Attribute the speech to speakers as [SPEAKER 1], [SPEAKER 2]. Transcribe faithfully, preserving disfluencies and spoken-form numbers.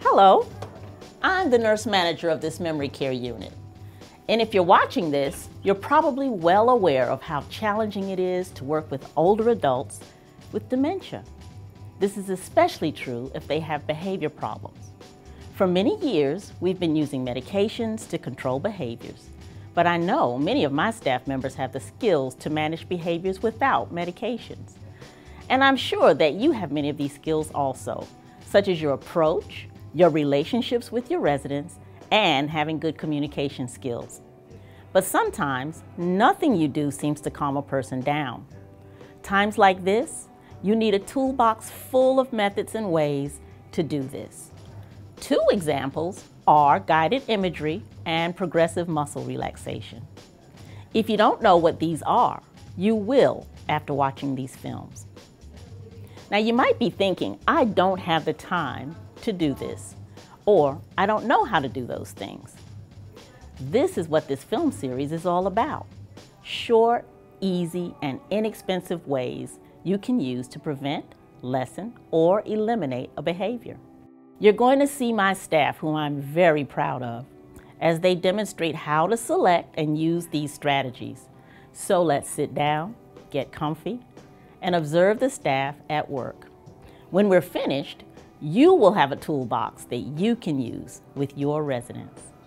[SPEAKER 1] Hello, I'm the nurse manager of this memory care unit. And if you're watching this, you're probably well aware of how challenging it is to work with older adults with dementia. This is especially true if they have behavior problems. For many years, we've been using medications to control behaviors, but I know many of my staff members have the skills to manage behaviors without medications. And I'm sure that you have many of these skills also, such as your approach, your relationships with your residents, and having good communication skills. But sometimes, nothing you do seems to calm a person down. Times like this, you need a toolbox full of methods and ways to do this. Two examples are guided imagery and progressive muscle relaxation. If you don't know what these are, you will after watching these films. Now you might be thinking, I don't have the time to do this, or I don't know how to do those things. This is what this film series is all about. Short, easy, and inexpensive ways you can use to prevent, lessen, or eliminate a behavior. You're going to see my staff, whom I'm very proud of, as they demonstrate how to select and use these strategies. So let's sit down, get comfy, and observe the staff at work. When we're finished, you will have a toolbox that you can use with your residents.